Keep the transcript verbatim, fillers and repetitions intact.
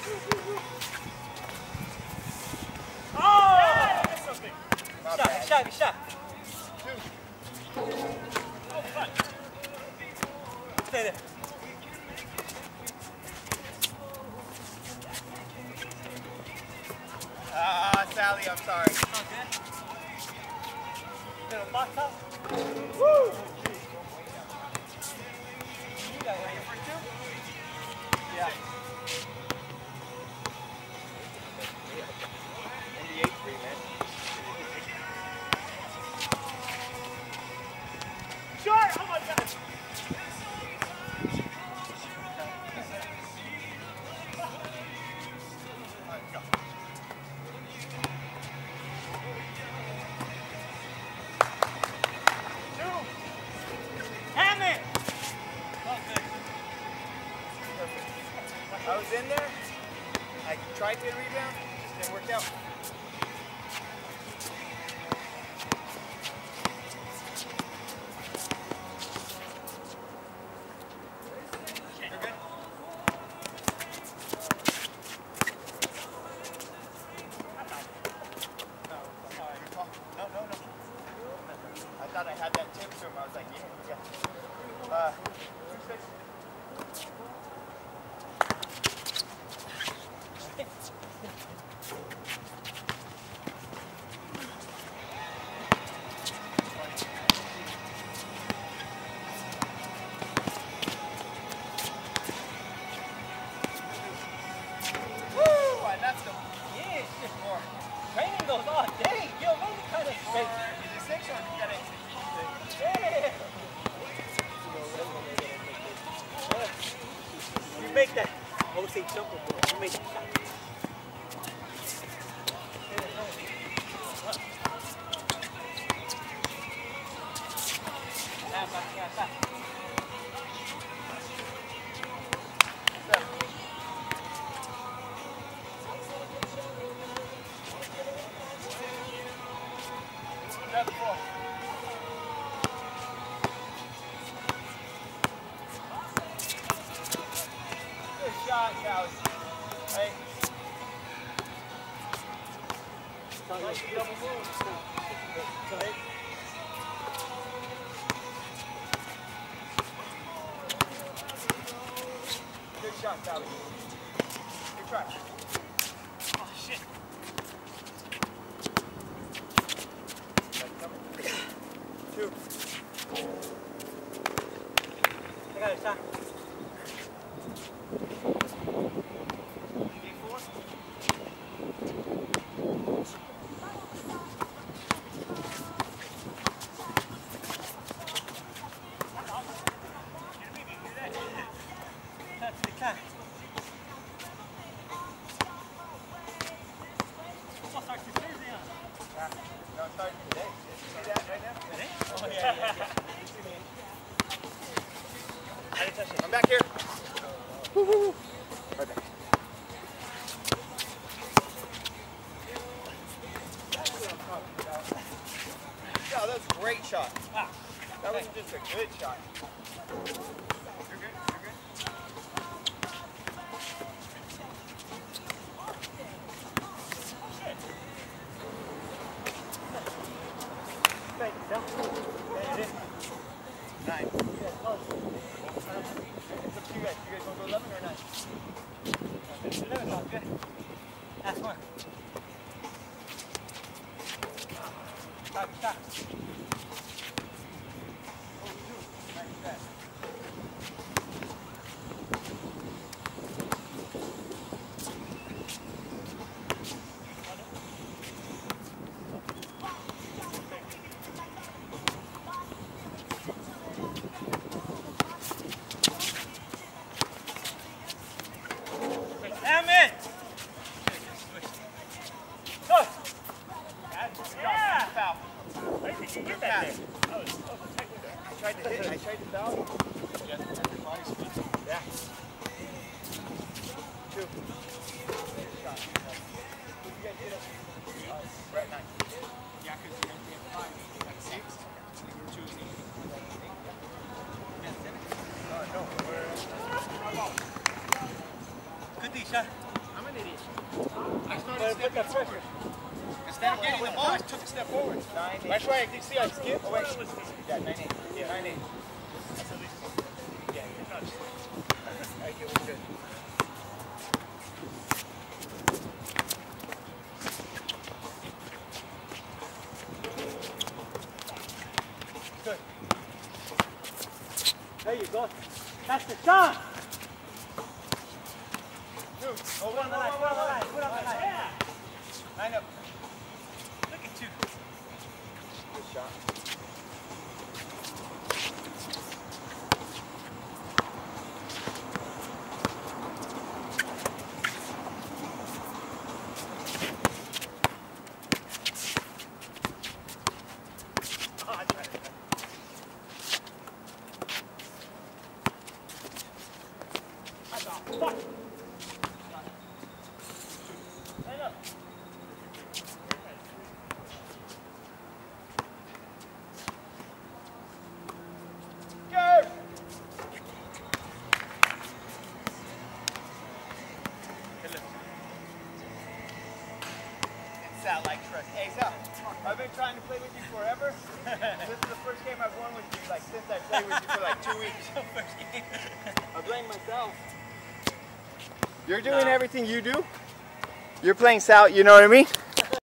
Oh! Something. Shot, good shot, good shot. Two. Oh, fun. Stay there. Ah, Sally, I'm sorry. Okay. Little box up. Woo! You got ready for two? Yeah. N B A three, man. Shot! Oh my God! I was in there, I tried to rebound, just didn't work out. You're good? No, no, no. I thought I had that tip to him. I was like, yeah, yeah. Uh, Training goes all day. You're really kind of straight. Is it six or you got it? Yeah. You make that O C jumper, you make that shot. Grab the ball. Good shot, Callie. Hey. Nice double move. Hey. Good shot, Callie. Good try. Oh, shit. Two. I got a shot. Game four. That's the cat. Football starts this Thursday, huh? No, it's starting today. Did you see that right now? Today? Oh, yeah, yeah, yeah. You see me? I didn't touch it. I'm back here. Woo, woo, woo. Right back. That's what I'm talking about. Yeah, that was a great shot. Ah. That wasn't just a good shot. You're good? You're good? Thank you, Phil. Yeah, it is. Nine. Yeah, close. It's up to you guys. You guys want to go eleven or nine? eleven sounds good. Last one. Stop, stop. Damn it! Go! Yeah! Foul. Where did you Good get that pass. thing? I was, I was checking that. I tried to hit. I tried to foul. Yeah. Yeah. Two. Shot. You guys did it. Uh, we're at nine. Yeah, because you have five. You got six. And you were choosing. Uh, no, we're... Good D shot. I'm I started Put stepping that forward. pressure. Instead of getting the ball, I took a step forward. Nine, eight. That's why I see I skipped. Oh, wait. Yeah, nine, eight. Yeah, nine, eight. Yeah, you're not just Okay, we're good. Good. There you go. That's the shot. Two. Oh, Put on one, the one, line, one, put on the one, line, one. put on the line. Yeah. Line up. Look at you. Good shot. Oh, I tried it. That's all. Fuck. Line up. Go! It's Sal like trust. Hey Sal, I've been trying to play with you forever. This is the first game I've won with you, like since I played with you for like two weeks. First game. I blame myself. You're doing everything you do. You're playing Sal, you know what I mean?